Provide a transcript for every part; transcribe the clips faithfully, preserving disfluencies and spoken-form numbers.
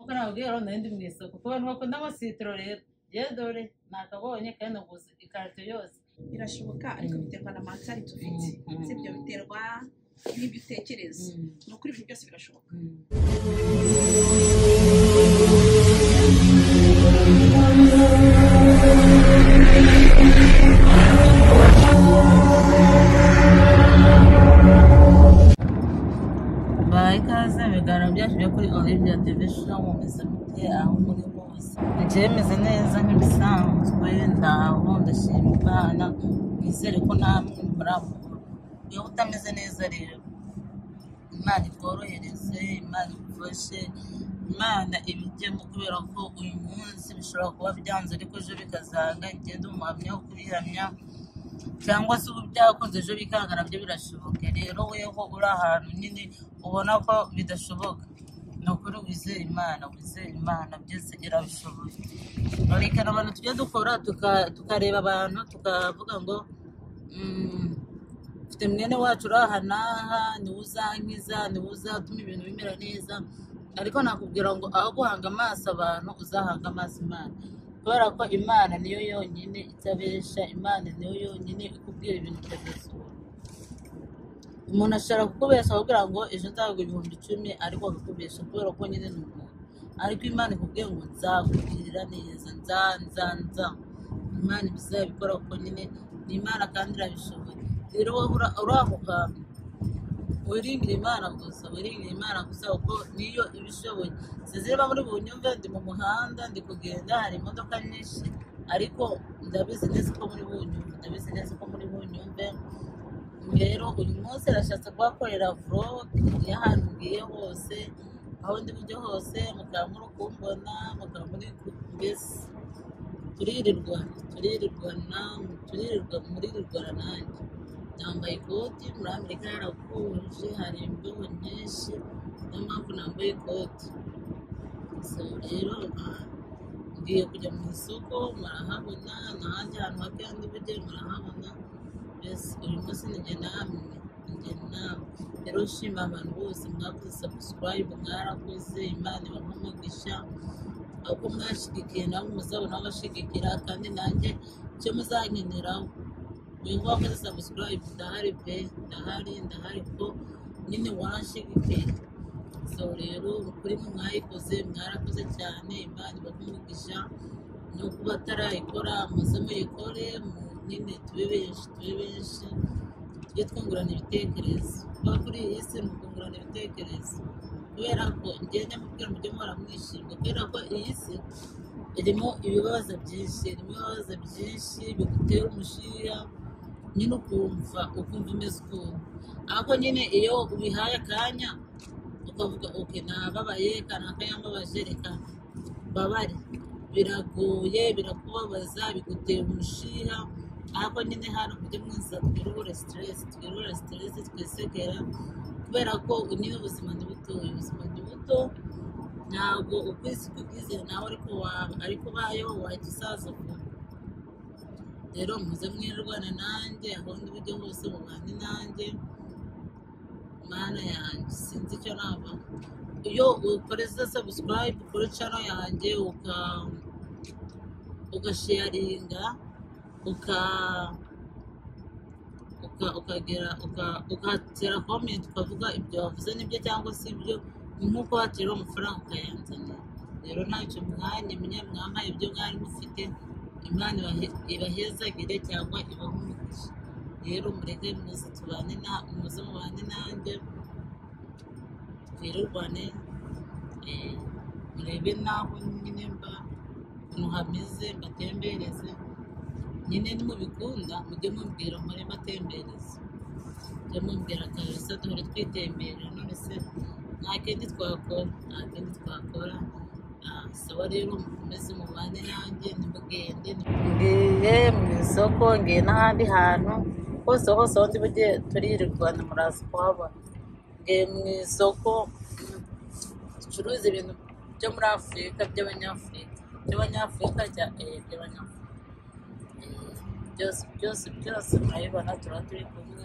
kuko nababwiye rero nari ndi mu isoko ku bantu bakunda amasitiro rero yewe dore nakabonye kandi naguze ikarito yose birashoboka ariko biterwa na mentality ufite sibyo biterwa n'ibyo utekereza ni ukuri ibyo byose birashoboka ikaze ibiganiro byacu byo kuri Olivia Division mu mizamite aho muri hose njyewe meze neza nk'ibisanzwe ndaho ndashima Imana nizere ko namwe muramukuru iyo utameze neza rero Imana ikorohereze Imana igufashe Imana ibijyemo kubera ko uyu munsi bishobora kuba byanze ariko ejo bikazanga ngende umuhamya wo kubihamya cyangwa se ubu byakoze ejo bikanga nabyo birashoboka rero weho uri ahantu nyine ubona ko bidashoboka ni ukuri wizere Imana wizere Imana byose irabishoboye barikana abantu tujya dukora tukareba abantu tukavuga ngo mfite mwene wacu uri aha n'aha niwe uzankiza niwe uzatuma ibintu bimera neza ariko nakubwira ngo aho guhanga amaso abantu uzahanga amaso Imana kubera ko Imana niyo yonyine itabesha Imana niyo yonyine ikubwira ibintu by'agaciro umuntu ashobora kukubesha akubwira ngo ejo nzaguha ibihumbi icumi ariko akakubesha kubera ko nyine ni umuntu ariko Imana ikubwira ngo nzakugirira neza nza nza nza Imana ibizabikora kuko nyine ni Imana kandi irabishoboye rero wowe uri aho hantu wiringire Imana gusa wiringire Imana gusa kuko niyo ibishoboye sizireba muri bunyumve ndi mu muhanda ndi kugenda hari imodoka nyinshi ariko ndabizi neza ko muri bunyumve ndabizi neza ko muri bunyumve rero uyu munsi arashatse kubakorera vlog y'ahantu ngiye hose aho ndi bujye hose mukaba muri kumbona mukaba muri mbese turirirwa turirirwana turirirwa muririrwana nanjye nambaye ikoti muri Amerika harakonje hari imbeho nyinshi niyo mpamvu nambaye ikoti so rero ngiye kujya mu isoko murahabona n'ahandi hantu hake handi bujye murahabona mbese uyu munsi ninjye namwe ninjye nawe rero shima abantu bose mwakoze subscribe mwarakoze Imana ibahe umugisha ahubwo mwashigikiye nawe muzabona abashigikira kandi nanjye icyo muzankeneraho uyu wakoze subscribe ndahari pe ndahari ndahari ko nyine wanshigikiye so rero kuri mwe mwayikoze mwarakoze cyane Imana ibahe umugisha no kuba atarayikora muze muyikore nyine tube benshi tube benshi tujye twungurana ibitekerezo kuba kuri iyi si ni ukungurana ibitekerezo kubera ko ngende mubwira mujye muhora mwishimye kubera ko iyi si irimo ibibazo byinshi irimo ibibazo byinshi bigutera umushiya nyine ukumva ukumva umeze ukuntu ariko nyine iyo ubihaye akanya ukavuga oke nababaye kanaka yambabaje reka babare biragoye birakubabaza bigutera umushiha ariko nyine hano mujye mwiza twirure stress twirure stress twisekera kubera ko nyine ubuzima ni buto ubuzima ni buto ntabwo ukwisi kugize nawe ariko waba ariko ubayeho wajya isaza vuba rero muze mwirwana nanjye aho ndi bujye hose mubane nanjye Mana yanjye sinzi icyo nava iyo ukoreza subscribe kuri channel yanjye uka ugasharinga uka uka ukagira uka ukatera comment ukavuga ibyo wavuze nibyo cyangwa si ibyo nkuko hatera amafaranga ukayanzanira rero ntacyo mwanya menya mwambaye ibyo mwari mufite Imana ibahezagire cyangwa ibahe umugisha rero mureke muze tubane na muze mubane nanjye twirirwane murebe naho nyine mba ukuntu hameze mbatembereze nyine nimubikunda mujye mumbwira muri matembereze mujye mumbwira kabisa duhore twitemberera none se nta kindi twakora nta kindi twakora sawa rero mukomeze mubane nanjye nimugende ngiye mu isoko ngiye n'ahandi hantu hose hose aho ndi bujye turirirwana muraza kuhabona ngiye mu isoko ducuruza ibintu byo muri Afurika by'abanyafurika by'abanyafurika bya by'abanyafurika byose byose byose murabibona tuba turi kumwe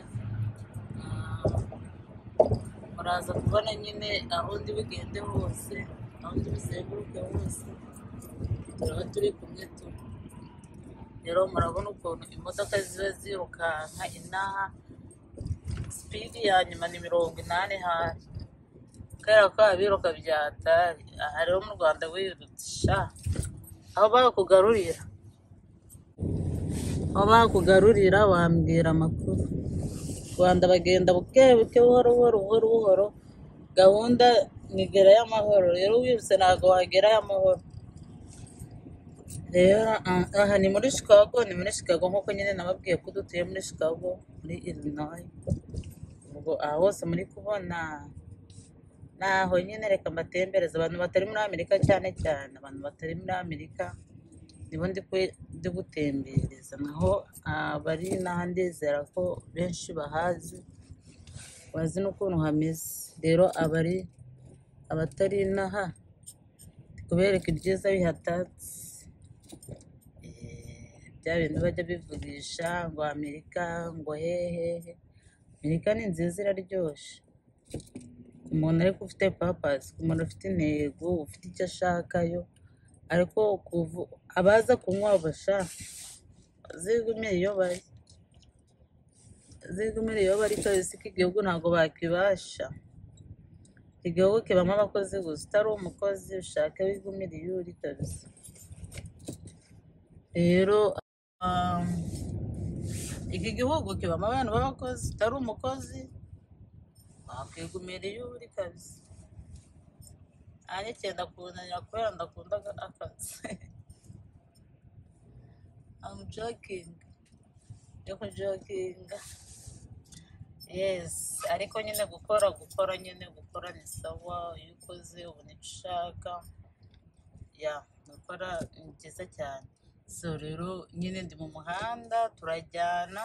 muraza kubona nyine aho ndi bugende hose aho tubizenguruke hose turaba turi kumwe tu. Rero murabona ukuntu imodoka ziba zirukanka inaha, sipidi ya nyuma ni mirongo inani hari, kubera ko abiruka byatari. Aha rero mu Rwanda wirutse aho bakugarurira, aho bakugarurira wambwira amakuru. Rwanda bagenda buke buke, buhoro buhoro buhoro buhoro, gahunda nigera y'amahoro. Rero wirutse ntabwo wagerayo amahoro. Rero aha ni muri Chicago, ni muri Chicago nk'uko nyine nababwiye ko dutuye muri Chicago muri Illinois. Ubwo aha hose muri kubona naho nyine reka mbatembereza abantu batari muri Amerika, cyane cyane abantu batari muri Amerika nibo ndi gutembereza, naho abari n'aha ndizera ko benshi bahazi bazi n'ukuntu hameze. Rero abari abatari inaha kubereka ibyiza bihatatse, bya bintu bajya bivugisha ngo Amerika ngo hehehe. Amerika ni nziza iraryoshye, umuntu ariko ufite papasi, umuntu ufite intego, ufite icyo ashakayo. Ariko abaza kunywa bashaka zigumire iyo bari, zigumire iyo bari kabisa. Iki gihugu ntabwo bakibasha, igihugu kibamo abakozi gusa. Utari umukozi ushaka wigumire iyo uri kabisa. Rero iki gihugu kibamo abantu b'abakozi, utari umukozi wakigumira iyo uri kabisa. Nanjye cyenda kunanira kubera ndakunda akazi. I'm joking, yo kujokinga. Yes, ariko nyine gukora gukora nyine gukora ni sawa. Iyo ukoze ubona icyo ushaka, ya gukora ni byiza cyane. So rero nyine ndi mu muhanda turajyana,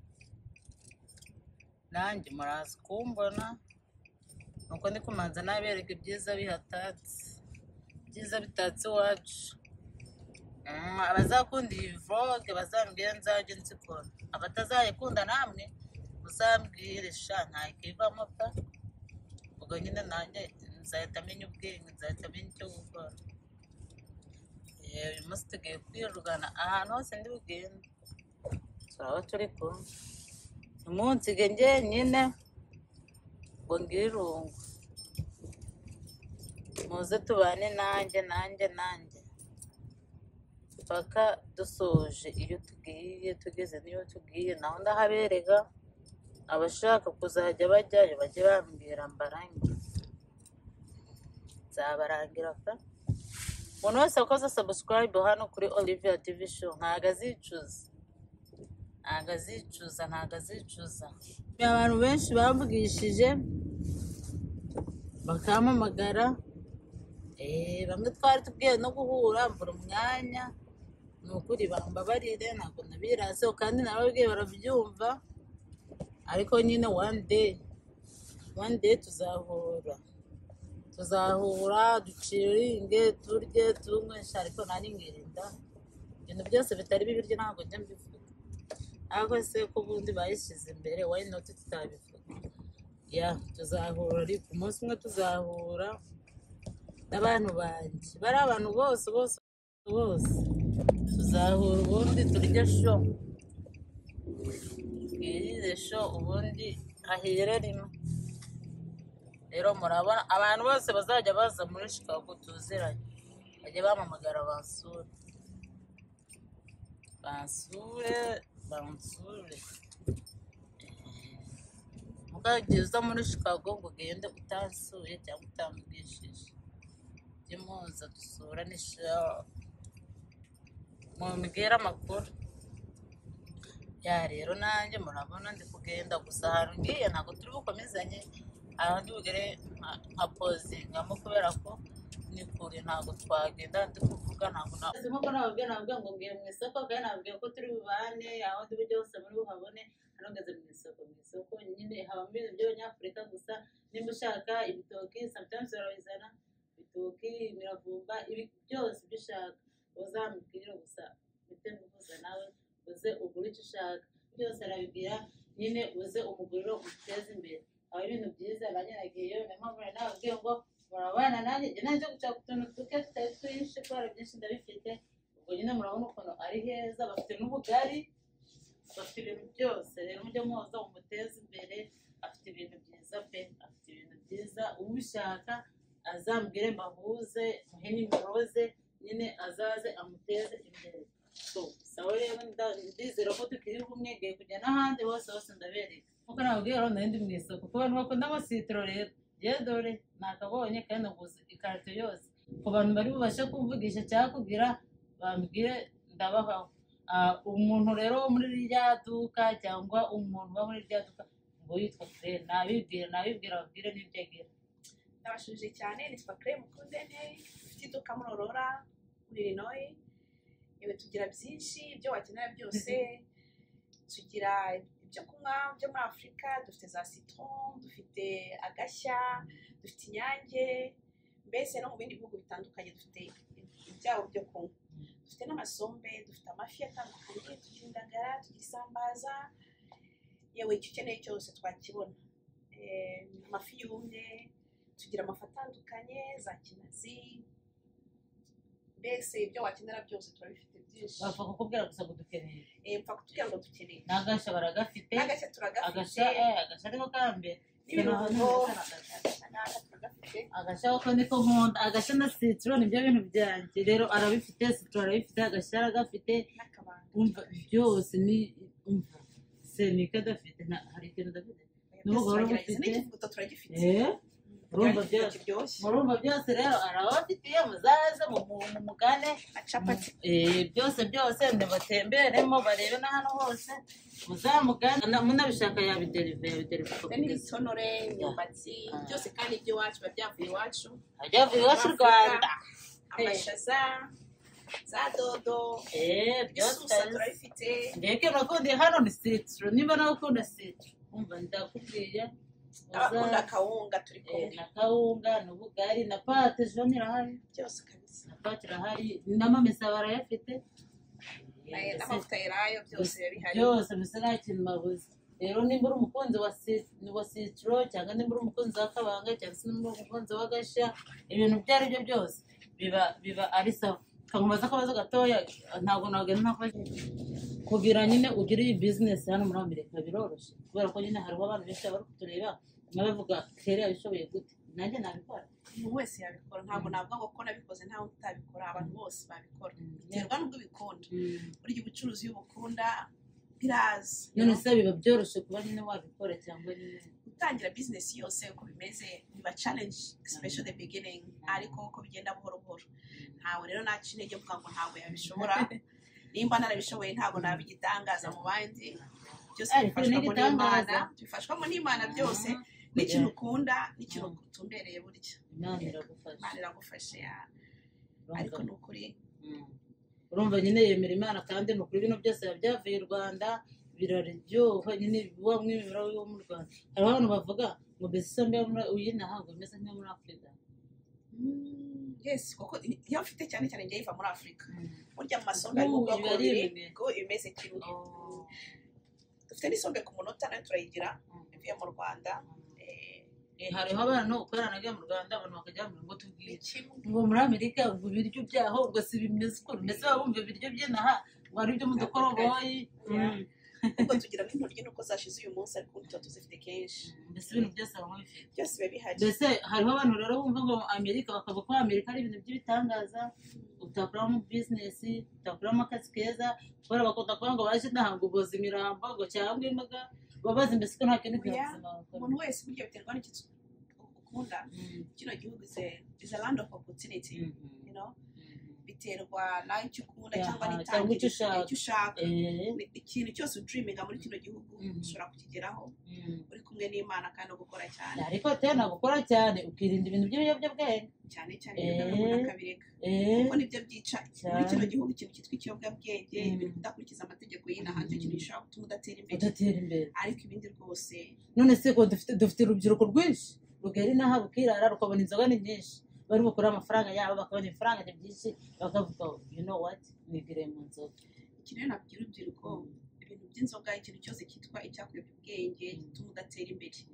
nanjye muraza kumbona nuko ndi kumanza nabereka ibyiza bihatatse, ibyiza bitatse iwacu. Abazakunda iyi vlog bazambwire nzajye nzikora, abatazayikunda namwe muzambwire sha ntakivamo pa. ubwo nyine nanjye nzahita menya ubwenge, nzahita menya icyo gukora. Uyu munsi tugiye kwirugana ahantu hose ndi bugende, turaba turi kumwe. Umunsi ge njyenyine ngo ngire irungu, muze tubane nanjye nanjye nanjye paka dusoje. Iyo tugiye tugeze n'iyo tugiye naho ndahabereka. Abashaka kuzajya bajyayo bajye bambwira mbarangira, nzabarangira ka. Umuntu wese wakoze subscribe hano kuri Olivia T V Show ntago azicuza, ntago azicuza, ntago azicuza. Abantu benshi bamvugishije bakampamagara, eh bamwe twari tubwiye no guhura mbura umwanya. Ni ukuri bambabarire, ntabwo nabiraseho kandi nababwiye barabyumva. Ariko nyine one day one day tuzahura, tuzahura duciringe, turye tunywesha. Ariko nari ngirinda ibintu byose bitari bibiryo ntabwo njya mbivuga. Ariko se ko ubundi bayishyize imbere, why not tutabivuga? Ya tuzahura, ariko umunsi umwe tuzahura n'abantu banjye, bari abantu bose bose bose tuzahura, ubundi turya sho, twirire sho, ubundi hahire rimwe. Rero murabona abantu bose bazajya baza muri Chicago tuziranye bajye bampamagara bansure, bansure bansure. Mugagiye uza muri Chicago ngo ugende utansuye cyangwa utambwishije, jye muza dusurane sha, mumbwire amakuru. Ya rero nanjye murabona ndi kugenda gusa ahantu ngiye ntabwo turi bukomezanye, ahandi bugere nka pozingamo kubera ko ni kure, ntabwo twagenda ndi kuvuga. Ntabwo nkuko nababwiye nababwiye ngo ngiye mu isoko, kandi nababwiye ko turi bubane aho ndi bujye hose muri buhabone. Hano ngeze mu isoko, mu isoko nyine habamo ibintu by'abanyafurika gusa. Nimba ushaka ibitoki sometimes barabizana, ibitoki, imiravumba, ibi byose ibyo ushaka uzambwire gusa mpite mvuza nawe uze ugure icyo ushaka. Byose arabibwira nyine uze umuguriro umuteze imbere. Aho ibintu byiza nanjye nagiyeyo, niyo mpamvu nababwiye ngo murabana nanjye njye nanjye gushaka utuntu duke tutari twinshi kubera byinshi ndabifite ubwo nyine murabona ukuntu ari heza bafite n'ubugari bafite ibintu byose rero mujye muza umuteze imbere afite ibintu byiza pe afite ibintu byiza ubishaka azambwire mbahuze muhe nimero ze nyine azaze amuteze imbere so sawa rero ndizera ko tukiri kumwe ngiye kujya n'ahandi hose hose ndabereka kuko nababwiye rero nari ndi mu isoko ku bantu bakunda amasitiro rero yewe dore nakabonye kandi naguze ikarito yose ku bantu bari bubashe kumvugisha cyangwa kugira bambwire ndabahaho umuntu rero wo muri rya duka cyangwa umuntu uba muri rya duka ngo yitwa Claire nabibwira nabibwira babwire n'ibyo agira ndabashuje cyane nitwa Claire Mukundente ufite iduka muri Aurora muri Illinois yewe tugira byinshi ibyo wakenera byose tugira ibyo kunywa byo muri Afurika dufite za citron dufite agashya dufite inyange mbese no mu bindi bihugu bitandukanye dufite ibyabo byo kunywa dufite n'amasombe dufite amafi atandukanye tugira indagara tugira isambaza yewe icyo ukeneye cyose twakibona amafi yumye tugira amafi atandukanye za kinazi mbese ibyo wakenera byose turabifite byinshi bapfa kukubwira gusa ngo dukeneye mpfa kutubwira ngo dukeneye n'agashya baragafite n'agashya turagafite agashya agashya ariko kambere n'ibirungo agashya ko niko nkunda agashya na citron nibyo bintu byanjye rero arabifite citron arabifite agashya aragafite umva byose ni umva senika adafite hari ikintu adafite n'umugore turagifite murumva byose murumva byose rero arabafitiye muzaze mumugane byose byose ndabatemberemo barebe na hano hose muzamugane munabishaka yabiderive yabiderive n'ibitonore imyumbati byose kandi iby'iwacu biba byavuye iwacu byavuye iwacu u Rwanda amashaza za dodo byose turabifite mbega nakundiye hano ni citron niba nawe ukunda citron umva ndakubwiye abakunda kawunga turi kumwe na kawunga n'ubugari na pate jone irahari byose kabisa na pate irahari n'amamesa barayafite n'amavuta yerayo byose bihari byose mbese nta kintu babuze rero nimba uri umukunzi wa citro cyangwa nimba uri umukunzi wa kabanga cyangwa se nimba uri umukunzi w'agashya ibintu ibyo ari byo byose biba biba ari sawa kamubaza akabazo gatoya ntabwo nagenda ntakoze kugira nyine ugire iyi bizinesi hano muri Amerika biroroshye kubera ko nyine hariho abantu benshi bari kutureba bavuga Claire yabishoboye gute nanjye nabikora umuntu wese yabikora ntabwo navuga ngo ko nabikoze ntawe utabikora abantu bose babikora biterwa n'ubwo ubikunda burya ubucuruzi iyo ubukunda biraza none se biba byoroshye kuba nyine wabikora cyangwa nyine gutangira bizinesi yose uko bimeze biba challenge especially the beginning ariko uko bigenda buhoro buhoro ntawe rero naca intege mvuga ngo ntabwo yabishobora nimba narabishoboye ntabwo nabigitangaza mu bandi byose bifashwamo n'Imana bifashwamo n'Imana byose n'ikintu ukunda n'ikintu utumbereye burya Imana iragufasha Imana iragufasha ariko ni ukuri urumva nyine yemera Imana kandi ni ukuri bino byose byavuye i Rwanda biraryoha nyine biba mw'ibibira yo mu Rwanda hariho abantu bavuga ngo mbese isombe uyinaha ngo imeze nk'iyo muri Afurika yes kuko iyo ufite cyane cyane ngiye iva muri Afurika burya mu masombe ari mu bwoko bubiri ngo imeze kimwe dufite n'isombe ku munota nayo turayigira ivuye mu Rwanda hariho abantu ukoranaga mu Rwanda abantu bakajya mu ngo tubwire ngo muri Amerika ubwo ibiryo byaho ubwo si bimeze uko mbese babumva ibiryo by'inaha ngo ari ibyo mu dukoroboyi ubwo tugira n'intoryi nuko zashize uyu munsi ariko tuba tuzifite kenshi mbese ibintu byose bamwe bifite byose biba bihari mbese hariho abantu rero bumva ngo Amerika bakavuga ko Amerika ari ibintu by'ibitangaza utakuramo bizinesi utakuramo akazi keza kubera bakunda kuvuga ngo baje ntahango uboza imirambo ngo cyangwa imbaga babaze mbese ko nta kintu cy'ubuzima umuntu wese burya biterwa n'icyo ukunda kino gihugu is a land of opportunity you know biterwa n'icyo ukunda cyangwa n'icyo ushaka ikintu cyose udreaminga muri kino gihugu ushobora kukigeraho uri kumwe n'Imana kandi ugukora cyane ariko tena gukora cyane ukirinda ibintu by'ibiyobyabwenge cyane cyane umuntu akabireka kuko nibyo byica muri kino gihugu ikintu cyitwa ikiyobyabwenge ibintu kudakurikiza amategeko y'inaha nicyo kintu gishobora gutuma udatera imbere ariko ibindi rwose none se ko dufite urubyiruko rwinshi rugera inaha bukirara rukabona inzoga ni nyinshi bari bukora amafaranga yabo bakabona ifaranga ni byinshi bakavuga you know what mwigire mu nzoga ikintu rero nabwira urubyiruko ibintu by'inzoga ikintu cyose cyitwa icyakuyobya ubwenge gituma udatera imbere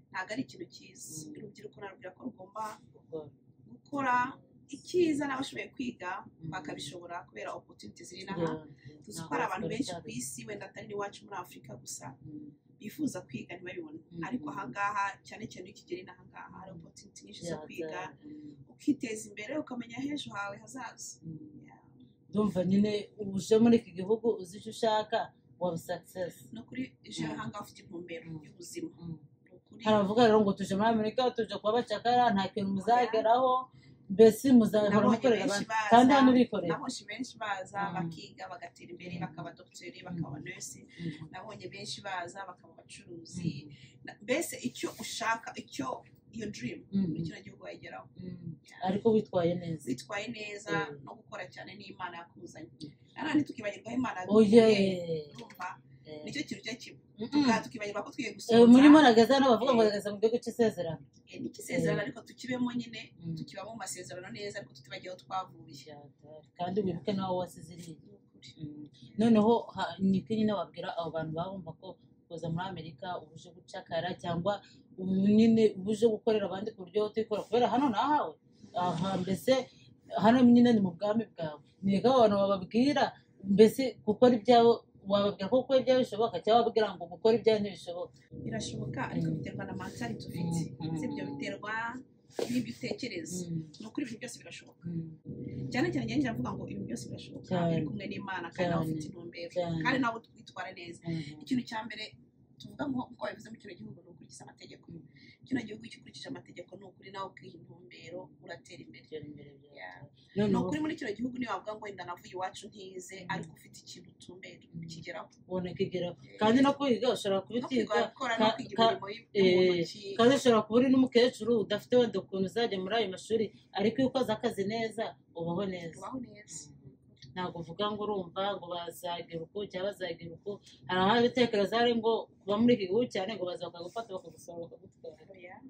ntabwo ari ikintu cyiza Mm. urubyiruko narubwira ko rugomba gukora. gukora icyiza n'abashoboye kwiga Mm. bakabishobora kubera opportunity ziri n'aha Yeah, tuzi ko ntabwo hari abantu bakora benshi cyane. ku isi wenda atari n'iwacu muri afurika gusa Mm. bifuza kwiga ntibabibone Mm. ariko ahangaha cyane cyane iyo ukigera inahangaha hari opportunity nyinshi zo Yeah, kwiga that, mm. ukiteza imbere ukamenya h'ejo hawe hazaza. Mm. Yeah. ndumva nyine uje muri iki gihugu uzi icyo ushaka waba success. no kuri ejo Mm. ahangaha ufite intumbero Mm. y'ubuzima Mm. ni ukuri hari abavuga rero ngo tuje muri amerika tuje kuba abacakara nta kintu muzageraho mbese muzahora nabonye mukorera benshi abandi baza kandi hano urikorera. nabonye benshi baza Mm. bakiga bagatera imbere bakaba dogiteri bakaba nurse Mm. nabonye benshi baza bakaba abacuruzi Mm. Na- mbese icyo ushaka icyo iyo dream Mm. muri kino gihugu wayigeraho Mm. ariko witwaye neza. witwaye neza Mm. no gukora cyane n'imana yakuzanye nanone tukibagirwa aho imana oye yadukuye urumva nicyo kintu cyo kimwe tukaba tukibagirwa ko twiye Eh, murimo gusohoza nageza hano bavuga ngo bageze mu gihugu cy'isezerano. Eh, n'ikisezerano Eh. ariko tukibemo nyine Mm. tukibamo mu masezerano neza ariko tutibagiye aho twavuye. kandi wibuke nawe wasize iriya. Ni ukuri. Mm. noneho ha- niko nyine wabwira abo bantu baba bumva ko kuza muri amerika ubuje gucakara cyangwa ubu nyine ubuje gukorera abandi ku buryo utikora kubera hano nahawe aha mbese hano nyine ni mu bwami bwawe niko abantu bababwira mbese gukora ibyawe wababwira ko gukora ibyawe bishoboka cyangwa wababwira ngo gukora ibyawe ntibishoboka. birashoboka ariko Mm. biterwa na mentality ufite Mm. si ibyo biterwa n'ibyo utekereza Mm. ni ukuri ibintu byose birashoboka Mm. cyane cyane njye njya mvuga ngo ibintu byose birashoboka Cyane. uri kumwe n'imana kandi nawe Cyane. ufite intumbero Cyane. kandi nawe witwara neza Mm. ikintu cya mbere tuvuga ngo uko wabivuze mu kino gihugu ni ukurikiza amategeko Mm. kino gihugu iyo ukurikije amategeko ni ukuri nawe ukiha intumbero uratera imbere. Tera imbere byawe. Yeah. ni noneho ukuri muri kino gihugu niyo wavuga ngo wenda navuye iwacu ntize ariko ufite ikintu utumbera ukigeraho ubona kigeraho kandi no kwiga ushobora no kwiga kubitiga gukora no ka- kwiga ka- imirimo yo mu eh, ntoki kandi ushobora kuba uri n'umukecuru udafite wenda ukuntu uzajya muri ayo mashuri ariko iyo ukoze akazi neza ubaho neza. ubaho neza. ntabwo uvuga ngo urumva ngo bazagira uku cyangwa bazagira uku hari aho ibitekerezo hari ngo kuba muri iki gihugu cyane ngo baza bakagufata bakagusaba bakagutwara. Yeah.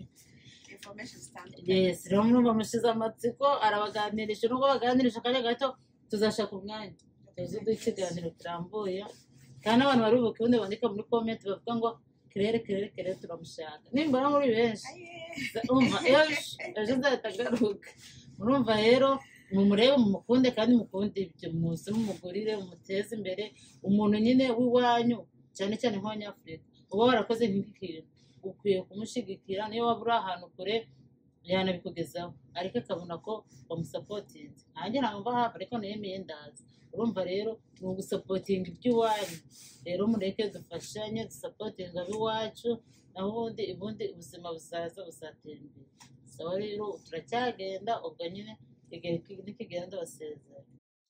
Information zitandukanye. yes rero murumva mushize amatsiko arabaganirisha nubwo baganirisha akanya gato tuzashaka umwanya tuzi duha ikiganiro kirambuye kandi abantu bari buke ubundi bandika muri comment bavuga ngo kirere kirere kirere turamushaka nimbona muri benshi Aye. umva ejo ejo nzahita agaruka murumva rero mumurebe mumukunde kandi mukunde ibyo muze mumugurire mumuteze imbere umuntu nyine w'iwanyu cyane cyane nk'abanyafurika uba warakoze nk'iki kintu ukwiye kumushyigikira niyo waba uri ahantu kure yanabikugezaho ariko akabona ko bamusapotinze nanjye ntabwo hafi ariko niyemeye ndaza urumva rero ni ugusapotinga iby'iwanyu rero mureke dufashanye dusapotinga ab'iwacu naho ubundi ubundi ubuzima buzaza buzatera imbere sawa rero turacyagenda ubwo nyine igihe nikigenda basezera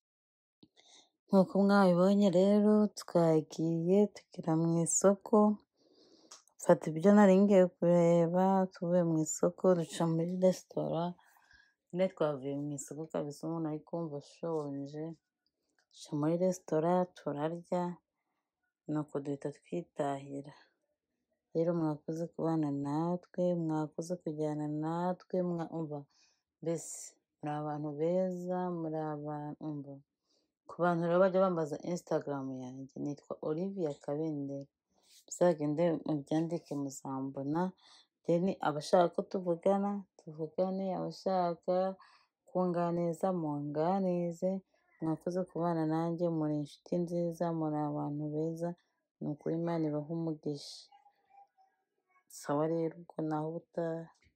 nk'uko mwabibonye rero twagiye tugera mu isoko fata ibyo nari ngiye kureba tuvuye mu isoko duca muri resitora nyine twavuye mu isoko kabisa umuntu ari kumva ashonje duca muri resitora turarya nuko duhita twitahira rero mwakoze kubana natwe mwakoze kujyana natwe mwumva mbese muri abantu beza muri abantu umva ku bantu rero bajya bambaza instagram yanjye nitwa Olivia Kabendera muzagende mubyandike muzambona deni abashaka ko tuvugana tuvugane abashaka kunganiza munganize mwakoze kubana nanjye muri inshuti nziza muri abantu beza ni ukuri Imana ibahe umugisha sawa rero ubwo naho ubutaha